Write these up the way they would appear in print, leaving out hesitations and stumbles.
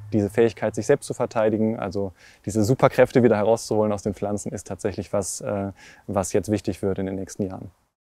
diese Fähigkeit, sich selbst zu verteidigen, also diese Superkräfte wieder herauszuholen aus den Pflanzen, ist tatsächlich was, was jetzt wichtig wird in den nächsten Jahren.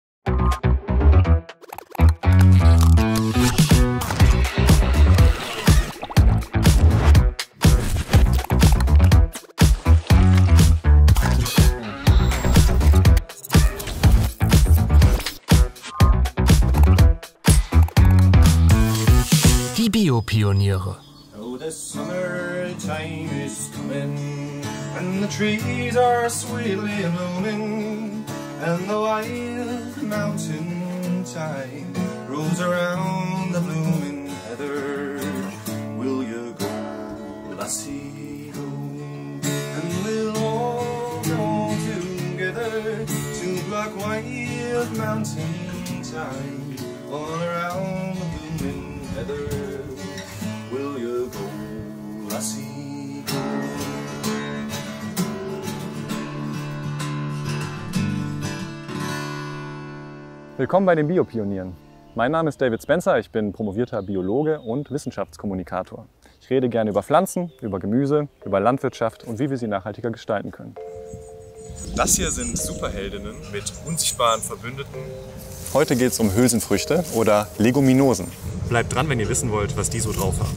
Die Biopioniere. Oh, the summertime is coming, and the trees are sweetly blooming, and the wild mountain thyme rolls around the blooming heather. Will you go, lassie, go? And we'll all go together to Black Wild Mountain thyme, all around the blooming heather. Will you go, lassie, go? Willkommen bei den Biopionieren. Mein Name ist David Spencer, ich bin promovierter Biologe und Wissenschaftskommunikator. Ich rede gerne über Pflanzen, über Gemüse, über Landwirtschaft und wie wir sie nachhaltiger gestalten können. Das hier sind Superheldinnen mit unsichtbaren Verbündeten. Heute geht es um Hülsenfrüchte oder Leguminosen. Bleibt dran, wenn ihr wissen wollt, was die so drauf haben.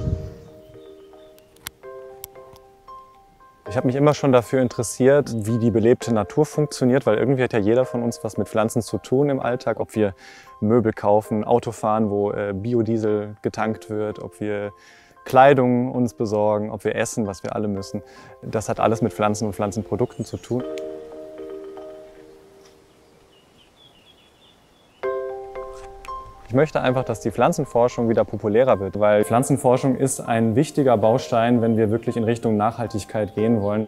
Ich habe mich immer schon dafür interessiert, wie die belebte Natur funktioniert, weil irgendwie hat ja jeder von uns was mit Pflanzen zu tun im Alltag. Ob wir Möbel kaufen, Auto fahren, wo Biodiesel getankt wird, ob wir Kleidung uns besorgen, ob wir essen, was wir alle müssen. Das hat alles mit Pflanzen und Pflanzenprodukten zu tun. Ich möchte einfach, dass die Pflanzenforschung wieder populärer wird, weil Pflanzenforschung ist ein wichtiger Baustein, wenn wir wirklich in Richtung Nachhaltigkeit gehen wollen.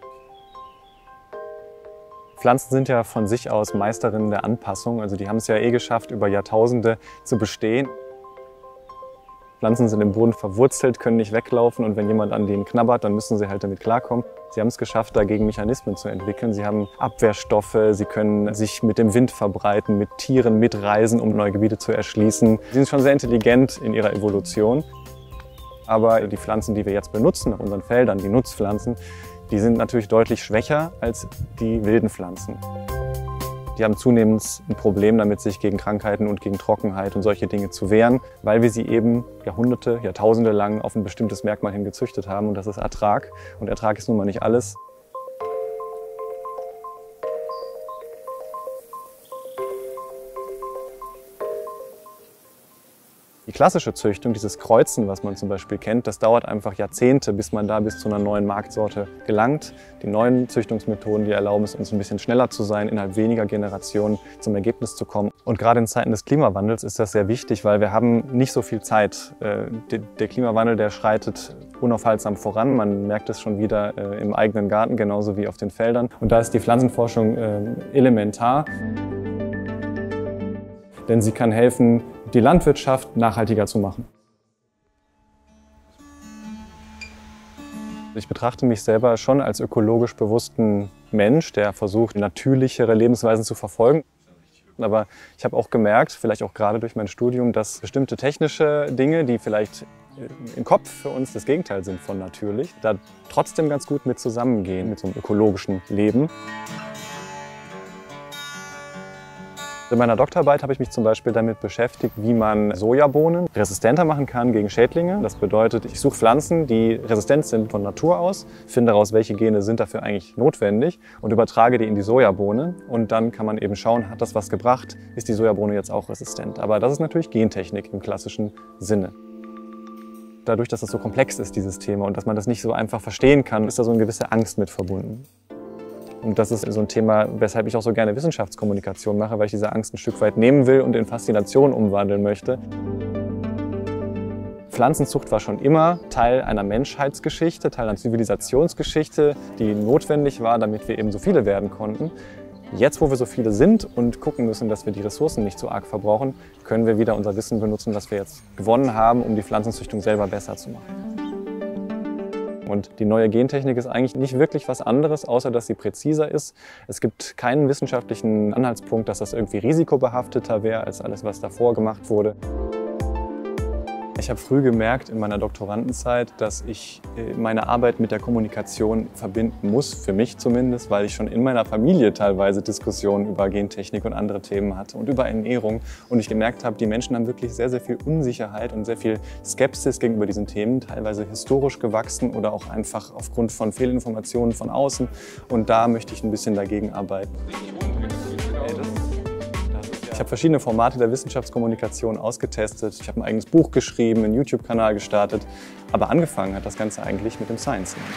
Pflanzen sind ja von sich aus Meisterinnen der Anpassung, also die haben es ja geschafft, über Jahrtausende zu bestehen. Pflanzen sind im Boden verwurzelt, können nicht weglaufen und wenn jemand an denen knabbert, dann müssen sie halt damit klarkommen. Sie haben es geschafft, dagegen Mechanismen zu entwickeln. Sie haben Abwehrstoffe, sie können sich mit dem Wind verbreiten, mit Tieren mitreisen, um neue Gebiete zu erschließen. Sie sind schon sehr intelligent in ihrer Evolution. Aber die Pflanzen, die wir jetzt benutzen auf unseren Feldern, die Nutzpflanzen, die sind natürlich deutlich schwächer als die wilden Pflanzen. Die haben zunehmend ein Problem damit, sich gegen Krankheiten und gegen Trockenheit und solche Dinge zu wehren, weil wir sie eben Jahrhunderte, Jahrtausende lang auf ein bestimmtes Merkmal hin gezüchtet haben und das ist Ertrag. Und Ertrag ist nun mal nicht alles. Die klassische Züchtung, dieses Kreuzen, was man zum Beispiel kennt, das dauert einfach Jahrzehnte, bis man da bis zu einer neuen Marktsorte gelangt. Die neuen Züchtungsmethoden, die erlauben es uns ein bisschen schneller zu sein, innerhalb weniger Generationen zum Ergebnis zu kommen. Und gerade in Zeiten des Klimawandels ist das sehr wichtig, weil wir haben nicht so viel Zeit. Der Klimawandel, der schreitet unaufhaltsam voran. Man merkt es schon wieder im eigenen Garten, genauso wie auf den Feldern. Und da ist die Pflanzenforschung elementar, denn sie kann helfen, die Landwirtschaft nachhaltiger zu machen. Ich betrachte mich selber schon als ökologisch bewussten Mensch, der versucht, natürlichere Lebensweisen zu verfolgen. Aber ich habe auch gemerkt, vielleicht auch gerade durch mein Studium, dass bestimmte technische Dinge, die vielleicht im Kopf für uns das Gegenteil sind von natürlich, da trotzdem ganz gut mit zusammengehen, mit so einem ökologischen Leben. In meiner Doktorarbeit habe ich mich zum Beispiel damit beschäftigt, wie man Sojabohnen resistenter machen kann gegen Schädlinge. Das bedeutet, ich suche Pflanzen, die resistent sind von Natur aus, finde heraus, welche Gene sind dafür eigentlich notwendig und übertrage die in die Sojabohne. Und dann kann man eben schauen, hat das was gebracht, ist die Sojabohne jetzt auch resistent. Aber das ist natürlich Gentechnik im klassischen Sinne. Dadurch, dass es so komplex ist, dieses Thema, und dass man das nicht so einfach verstehen kann, ist da so eine gewisse Angst mit verbunden. Und das ist so ein Thema, weshalb ich auch so gerne Wissenschaftskommunikation mache, weil ich diese Angst ein Stück weit nehmen will und in Faszination umwandeln möchte. Pflanzenzucht war schon immer Teil einer Menschheitsgeschichte, Teil einer Zivilisationsgeschichte, die notwendig war, damit wir eben so viele werden konnten. Jetzt, wo wir so viele sind und gucken müssen, dass wir die Ressourcen nicht so arg verbrauchen, können wir wieder unser Wissen benutzen, das wir jetzt gewonnen haben, um die Pflanzenzüchtung selber besser zu machen. Und die neue Gentechnik ist eigentlich nicht wirklich was anderes, außer dass sie präziser ist. Es gibt keinen wissenschaftlichen Anhaltspunkt, dass das irgendwie risikobehafteter wäre als alles, was davor gemacht wurde. Ich Ich habe früh gemerkt in meiner Doktorandenzeit, dass ich meine Arbeit mit der Kommunikation verbinden muss, für mich zumindest, weil ich schon in meiner Familie teilweise Diskussionen über Gentechnik und andere Themen hatte und über Ernährung. Und ich gemerkt habe, die Menschen haben wirklich sehr, sehr viel Unsicherheit und sehr viel Skepsis gegenüber diesen Themen, teilweise historisch gewachsen oder auch einfach aufgrund von Fehlinformationen von außen. Und da möchte ich ein bisschen dagegen arbeiten. Ich habe verschiedene Formate der Wissenschaftskommunikation ausgetestet. Ich habe ein eigenes Buch geschrieben, einen YouTube-Kanal gestartet. Aber angefangen hat das Ganze eigentlich mit dem Science Slam.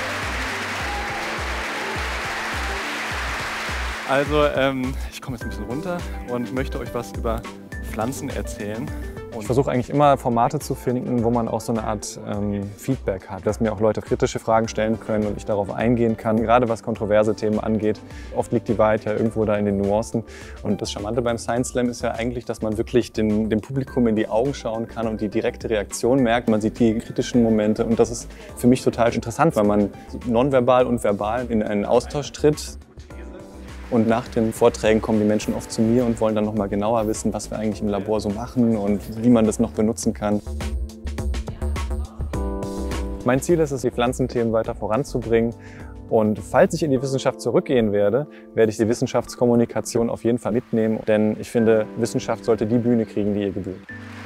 Also ich komme jetzt ein bisschen runter und möchte euch was über Pflanzen erzählen. Ich versuche eigentlich immer Formate zu finden, wo man auch so eine Art Feedback hat, dass mir auch Leute kritische Fragen stellen können und ich darauf eingehen kann, gerade was kontroverse Themen angeht. Oft liegt die Wahrheit ja irgendwo da in den Nuancen. Und das Charmante beim Science Slam ist ja eigentlich, dass man wirklich dem Publikum in die Augen schauen kann und die direkte Reaktion merkt. Man sieht die kritischen Momente und das ist für mich total interessant, weil man nonverbal und verbal in einen Austausch tritt. Und nach den Vorträgen kommen die Menschen oft zu mir und wollen dann noch mal genauer wissen, was wir eigentlich im Labor so machen und wie man das noch benutzen kann. Mein Ziel ist es, die Pflanzenthemen weiter voranzubringen. Und falls ich in die Wissenschaft zurückgehen werde, werde ich die Wissenschaftskommunikation auf jeden Fall mitnehmen. Denn ich finde, Wissenschaft sollte die Bühne kriegen, die ihr gebührt.